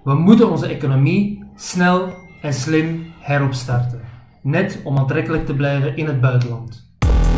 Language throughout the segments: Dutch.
We moeten onze economie snel en slim heropstarten, net om aantrekkelijk te blijven in het buitenland.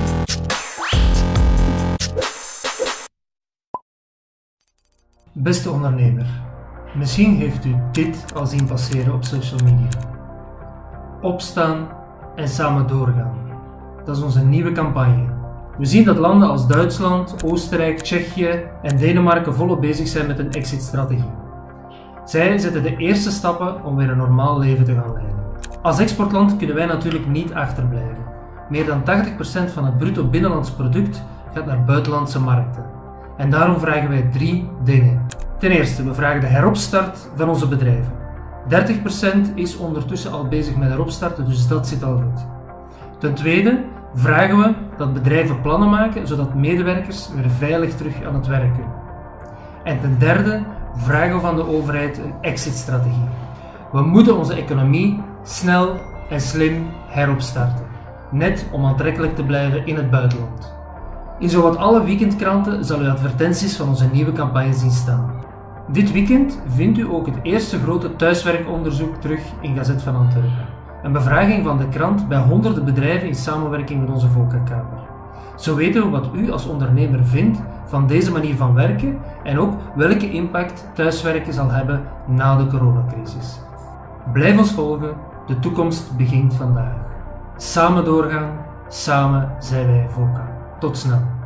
Beste ondernemer, misschien heeft u dit al zien passeren op social media. Opstaan en samen doorgaan. Dat is onze nieuwe campagne. We zien dat landen als Duitsland, Oostenrijk, Tsjechië en Denemarken volop bezig zijn met een exit-strategie. Zij zetten de eerste stappen om weer een normaal leven te gaan leiden. Als exportland kunnen wij natuurlijk niet achterblijven. Meer dan 80% van het bruto binnenlands product gaat naar buitenlandse markten. En daarom vragen wij 3 dingen. Ten eerste, we vragen de heropstart van onze bedrijven. 30% is ondertussen al bezig met heropstarten, dus dat zit al goed. Ten tweede, vragen we dat bedrijven plannen maken, zodat medewerkers weer veilig terug aan het werk kunnen. En ten derde, vragen we van de overheid een exit-strategie. We moeten onze economie snel en slim heropstarten, net om aantrekkelijk te blijven in het buitenland. In zowat alle weekendkranten zal u advertenties van onze nieuwe campagne zien staan. Dit weekend vindt u ook het eerste grote thuiswerkonderzoek terug in Gazet van Antwerpen. Een bevraging van de krant bij honderden bedrijven in samenwerking met onze VOCA-kamer. Zo weten we wat u als ondernemer vindt van deze manier van werken en ook welke impact thuiswerken zal hebben na de coronacrisis. Blijf ons volgen, de toekomst begint vandaag. Samen doorgaan, samen zijn wij VOCA. Tot snel.